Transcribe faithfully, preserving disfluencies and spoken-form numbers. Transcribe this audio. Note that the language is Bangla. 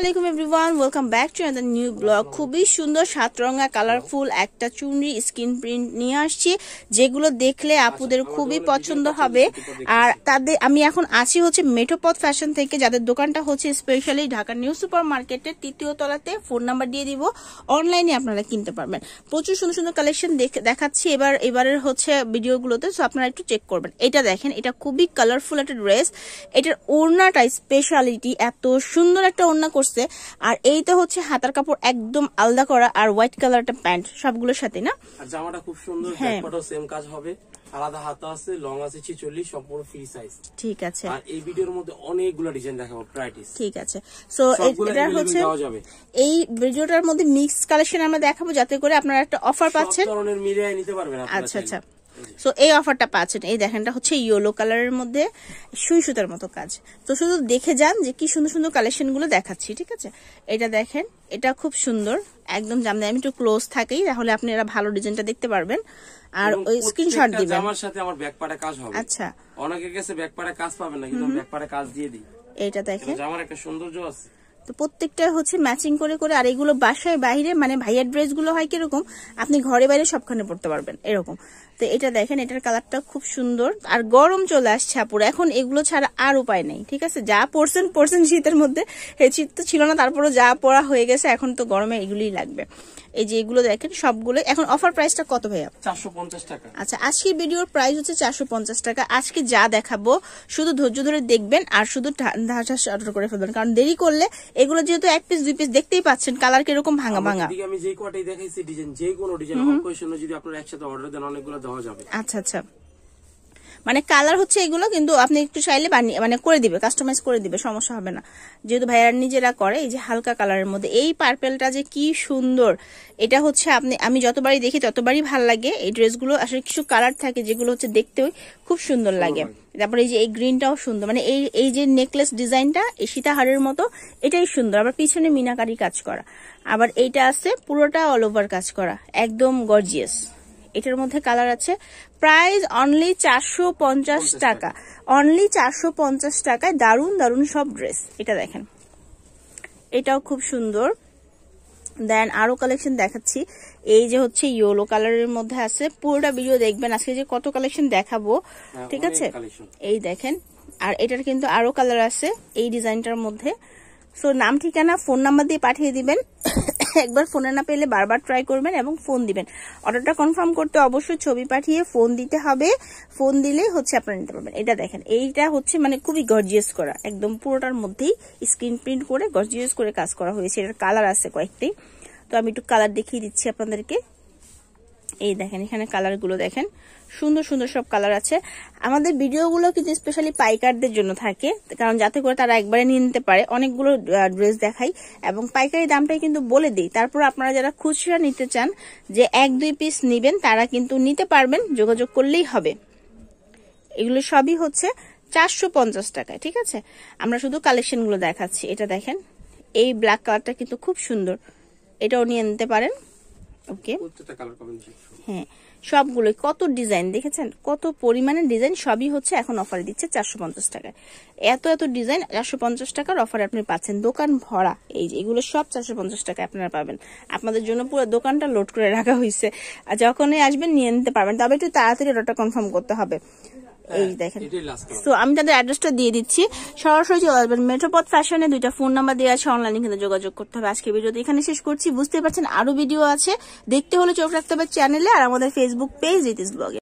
আলাইকুম everyone, welcome back to another new blog. খুবই সুন্দর সাত রঙা কালারফুল একটা চুনরি স্ক্রিন প্রিন্ট নিয়ে আসছি, যেগুলো দেখলে আপুদের খুবই পছন্দ হবে। আর তাদের আমি এখন আছি হচ্ছে মেঠোপথ ফ্যাশন থেকে, যাদের দোকানটা হচ্ছে স্পেশালি ঢাকা নিউ সুপার মার্কেটের তৃতীয় তলাতে। ফোন নাম্বার দিয়ে দিব, অনলাইনে আপনারা কিনতে পারবেন। প্রচুর সুন্দর সুন্দর কালেকশন দেখাচ্ছি এবার এবারের হচ্ছে ভিডিওগুলোতে, সো আপনারা একটু চেক করবেন। এটা দেখেন, এটা খুবই কালারফুল একটা ড্রেস। এটার ওড়নাটা স্পেশালিটি, এত সুন্দর একটা ওড়না করছে। আর এইটা হচ্ছে হাতার কাপড় একদম আলাদা করা, আর হোয়াইট কালারটা প্যান্ট সবগুলোর সাথে না। আর জামাটা খুব সুন্দর, ব্যাকপার্টও সেম কাজ হবে, আলাদা হাতা আছে, লং আছে ছিচল্লিশ, সম্পূর্ণ ফ্রি সাইজ। ঠিক আছে। আর এই ভিডিওর মধ্যে অনেকগুলো ডিজাইন দেখাবো, ভ্যারাইটিস। ঠিক আছে। সো এটা হচ্ছে এই ভিডিওটার মধ্যে মিক্স কালেকশন আমরা দেখাবো, যাতে করে আপনারা একটা অফার পাচ্ছেন, সব ধরনের মিলিয়ে নিতে পারবেন আপনারা। আচ্ছা আচ্ছা। সো এই অফারটা পাচ্ছেন। এই দেখেনটা হচ্ছে ইয়েলো কালারের মধ্যে সুই সুতার মতো কাজ। তো শুধু দেখে যান যে কি সুন্দর সুন্দর কালেকশন গুলো দেখাচ্ছি, ঠিক আছে। এটা দেখেন, এটা খুব সুন্দর একদম জামদানি। আমি একটু ক্লোজ থাকেই, তাহলে আপনি এরা ভালো ডিজাইনটা দেখতে পারবেন। আর ওই স্ক্রিনশট দিবেন। আমার সাথে আমার ব্যাকপার্টে কাজ হবে। আচ্ছা, অনেকের কাছে ব্যাকপার্টে কাজ পাবেন না, কিন্তু ব্যাকপার্টে কাজ দিয়ে দিই। এটা দেখেন, আমার একটা সৌন্দর্য আছে। তো প্রত্যেকটা হচ্ছে ম্যাচিং করে করে। আর এগুলো বাসায় বাইরে, মানে ভাইয়ার ড্রেস গুলো হয় কিরকম, আপনি ঘরে বাইরে সবখানে পড়তে পারবেন এরকম। তো এটা দেখেন, এটার কালারটা খুব সুন্দর। আর গরম চলে আসছে আপুরা, এখন এগুলো ছাড়া আর উপায় নেই, ঠিক আছে। যা পড়ছেন পড়ছেন শীতের মধ্যে, এই শীত তো ছিল না, তারপরে যা পড়া হয়ে গেছে, এখন তো গরমে এগুলোই লাগবে। এই যে এগুলো দেখেন সবগুলো। এখন অফার প্রাইসটা কত ভাইয়া? চারশো পঞ্চাশ টাকা। আচ্ছা, আজকের ভিডিওর প্রাইস হচ্ছে চারশো পঞ্চাশ টাকা। আজকে যা দেখাবো শুধু ধৈর্য ধরে দেখবেন, আর শুধু অর্ডার করে ফেলবেন, কারণ দেরি করলে এগুলো যেহেতু এক পিস দুই পিস দেখতেই পাচ্ছেন, কালার কিরকম ভাঙা ভাঙা। আমি যে কোয়াটাই দেখাইছি ডিজাইন, যে কোনো ডিজাইন অকেশন যদি আপনারা একসাথে অর্ডার দেন, অনেকগুলো দেওয়া যাবে। আচ্ছা আচ্ছা, মানে কালার হচ্ছে এগুলো, কিন্তু আপনি একটু চাইলে বানিয়ে মানে করে দিবে, কাস্টমাইজ করে দিবে, সমস্যা হবে না, যেহেতু ভাইয়ার নিজেরা করে। এই যে হালকা কালারের মধ্যে এই পার্পেলটা যে কি সুন্দর, এটা হচ্ছে আপনি আমি যতবারই দেখি ততবারই ভাল লাগে। এই ড্রেসগুলো আসলে কিছু কালার থাকে যেগুলো হচ্ছে দেখতেও খুব সুন্দর লাগে। তারপরে এই যে এই গ্রিনটাও সুন্দর, মানে এই এই যে নেকলেস ডিজাইনটা এই সীতাহারের মতো, এটাই সুন্দর। আবার পিছনে মিনাকারি কাজ করা, আবার এইটা আছে পুরোটা অল ওভার কাজ করা, একদম গর্জিয়াস। এটার মধ্যে কালার আছে। প্রাইস অনলি চারশো পঞ্চাশ টাকা, অনলি চারশো পঞ্চাশ টাকায় দারুন দারুন সব ড্রেস। এটা দেখেন, এটাও খুব সুন্দর। দেন আরো কালেকশন দেখাচ্ছি। এই যে হচ্ছে ইয়েলো কালারের মধ্যে আছে, পুরোটা ভিডিও দেখবেন। আজকে যে কত কালেকশন দেখাবো, ঠিক আছে। এই দেখেন, আর এটার কিন্তু আরো কালার আছে এই ডিজাইনটার মধ্যে। সো নাম ঠিকানা ফোন নাম্বার দিয়ে পাঠিয়ে দিবেন। একবার ফোনে না পেলে বারবার ট্রাই করবেন এবং ফোন দিবেন। অর্ডারটা কনফার্ম করতে অবশ্যই ছবি পাঠিয়ে ফোন দিতে হবে। ফোন দিলেই হচ্ছে আপনারা নিতে পারবেন। এটা দেখেন, এইটা হচ্ছে মানে খুবই গর্জিয়াস করা, একদম পুরোটার মধ্যেই স্ক্রিন প্রিন্ট করে গর্জিয়াস করে কাজ করা হয়েছে। এটার কালার আছে কয়েকটি, তো আমি একটু কালার দেখিয়ে দিচ্ছি আপনাদেরকে। এই দেখেন, এখানে কালার গুলো দেখেন, সুন্দর সুন্দর সব কালার আছে। আমাদের ভিডিওগুলো কিন্তু স্পেশালি পাইকারদের জন্য থাকে, কারণ যাতে করে তারা একবারে নিয়ে নিতে পারে। অনেকগুলো ড্রেস দেখাই এবং পাইকারি দামটাই কিন্তু বলে দিই। তারপর আপনারা যারা খুচরা নিতে চান, যে এক দুই পিস নিবেন, তারা কিন্তু নিতে পারবেন, যোগাযোগ করলেই হবে। এগুলো সবই হচ্ছে চারশো পঞ্চাশ টাকায়, ঠিক আছে। আমরা শুধু কালেকশন গুলো দেখাচ্ছি। এটা দেখেন, এই ব্ল্যাক কালারটা কিন্তু খুব সুন্দর, এটাও নিয়ে নিতে পারেন। ওকে, হ্যাঁ, সবগুলো কত ডিজাইন দেখেছেন, কত পরিমাণের ডিজাইন, সবই হচ্ছে এখন অফারে দিচ্ছে চারশো পঞ্চাশ টাকায়। এত এত ডিজাইন চারশো পঞ্চাশ টাকার অফারে আপনি পাচ্ছেন, দোকান ভরা। এই যে এগুলো সব চারশো পঞ্চাশ টাকায় আপনারা পাবেন। আপনাদের জন্য পুরো দোকানটা লোড করে রাখা হয়েছে, আর যখনই আসবেন নিয়ে নিতে পারবেন। তবে একটু তাড়াতাড়ি অর্ডারটা কনফার্ম করতে হবে। এই দেখেন, তো আমি তাদের অ্যাড্রেসটা দিয়ে দিচ্ছি, সরাসরি চলে আসবেন মেঠোপথ ফ্যাশনে। দুইটা ফোন নাম্বার দেওয়া আছে, অনলাইনে কিন্তু যোগাযোগ করতে হবে। আজকে ভিডিওতে এখানে শেষ করছি। বুঝতে পারছেন আরো ভিডিও আছে, দেখতে হলে চোখ রাখতে হবে চ্যানেলে আর আমাদের ফেসবুক পেজ ইতিস ব্লগে।